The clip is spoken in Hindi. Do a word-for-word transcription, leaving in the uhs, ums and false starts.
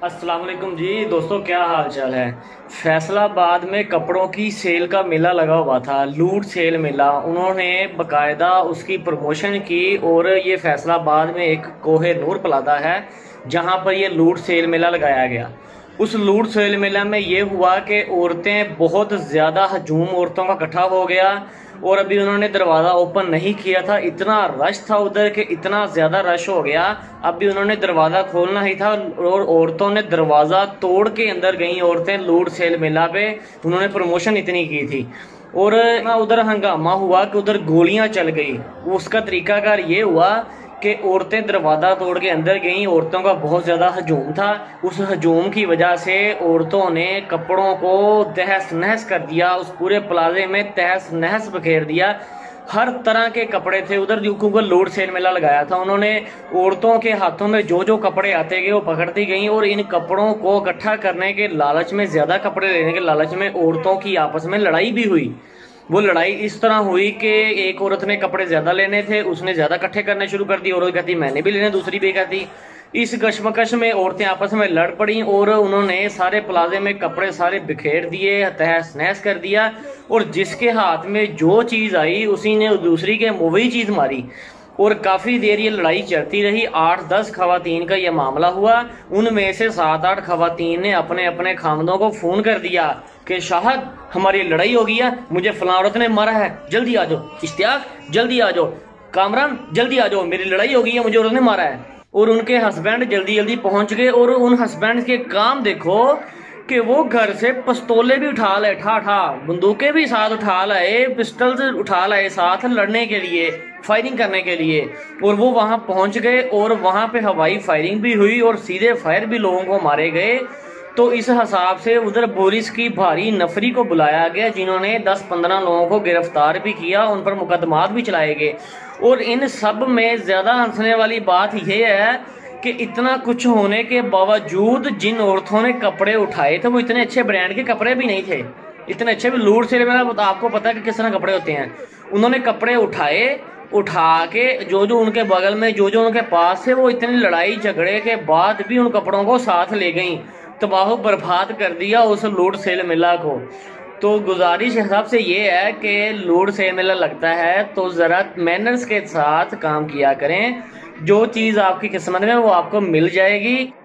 अस्सलाम वालेकुम जी दोस्तों, क्या हाल चाल है। फैसलाबाद में कपड़ों की सेल का मेला लगा हुआ था, लूट सेल मेला। उन्होंने बकायदा उसकी प्रमोशन की और ये फैसलाबाद में एक कोहे नूर प्लाजा है जहां पर ये लूट सेल मेला लगाया गया। उस लूट सेल मेला में ये हुआ कि औरतें बहुत ज़्यादा हजूम औरतों का इकट्ठा हो गया और अभी उन्होंने दरवाज़ा ओपन नहीं किया था, इतना रश था उधर के इतना ज़्यादा रश हो गया। अभी उन्होंने दरवाज़ा खोलना ही था और औरतों ने दरवाज़ा तोड़ के अंदर गई औरतें लूट सेल मेला पे। उन्होंने प्रमोशन इतनी की थी और उधर हंगामा हुआ कि उधर गोलियां चल गई। उसका तरीकाकार ये हुआ कि औरतें दरवाज़ा तोड़ के अंदर गईं, औरतों का बहुत ज़्यादा हजूम था। उस हजूम की वजह से औरतों ने कपड़ों को तहस नहस कर दिया, उस पूरे प्लाजे में तहस नहस बखेर दिया। हर तरह के कपड़े थे उधर, क्योंकि लोड सेल मेला लगाया था। उन्होंने औरतों के हाथों में जो जो कपड़े आते गए वो पकड़ती गईं और इन कपड़ों को इकट्ठा करने के लालच में, ज़्यादा कपड़े लेने के लालच में औरतों की आपस में लड़ाई भी हुई। वो लड़ाई इस तरह हुई कि एक औरत ने कपड़े ज्यादा लेने थे, उसने ज्यादा इकट्ठे करने शुरू कर दिए। औरत कहती मैंने भी लेने, दूसरी भी कहती। इस कशमकश में औरतें आपस में लड़ पड़ी और उन्होंने सारे प्लाजे में कपड़े सारे बिखेर दिए, तहस नहस कर दिया। और जिसके हाथ में जो चीज आई उसी ने दूसरी के मुंह वही चीज मारी और काफी देर ये लड़ाई चलती रही। आठ दस खवातीन का ये मामला हुआ। उनमें से सात आठ खवातीन ने अपने अपने खामदों को फोन कर दिया कि शाहद हमारी लड़ाई हो गई है, मुझे फलां औरत ने मारा है, जल्दी आ जाओ। इश्तियाक जल्दी आ जाओ, कामरान जल्दी आ जाओ, मेरी लड़ाई हो गई है, मुझे औरत ने मारा है। और उनके हस्बैंड जल्दी जल्दी पहुंच गए और उन हस्बैंड के काम देखो कि वो घर से पिस्तौलें भी उठा लाए, ठा ठा बंदूकें भी साथ उठा लाए, पिस्टल्स उठा लाए साथ लड़ने के लिए, फायरिंग करने के लिए। और वो वहां पहुंच गए और वहां पे हवाई फायरिंग भी हुई और सीधे फायर भी लोगों को मारे गए। तो इस हिसाब से उधर पुलिस की भारी नफरी को बुलाया गया, जिन्होंने दस पंद्रह लोगों को गिरफ्तार भी किया, उन पर मुकदमात भी चलाए गए। और इन सब में ज्यादा हंसने वाली बात यह है कि इतना कुछ होने के बावजूद जिन औरतों ने कपड़े उठाए थे वो इतने अच्छे ब्रांड के कपड़े भी नहीं थे, इतने अच्छे भी लूट से मेरा आपको पता है कि किस तरह कपड़े होते हैं। उन्होंने कपड़े उठाए, उठा के जो जो उनके बगल में जो जो उनके पास थे वो इतनी लड़ाई झगड़े के बाद भी उन कपड़ों को साथ ले गई, तबाह बर्बाद कर दिया उस लूट सेल मेला को। तो गुजारिश हिसाब से ये है कि लूट सेल मेला लगता है तो जरा मैनर्स के साथ काम किया करें। जो चीज़ आपकी किस्मत में वो आपको मिल जाएगी।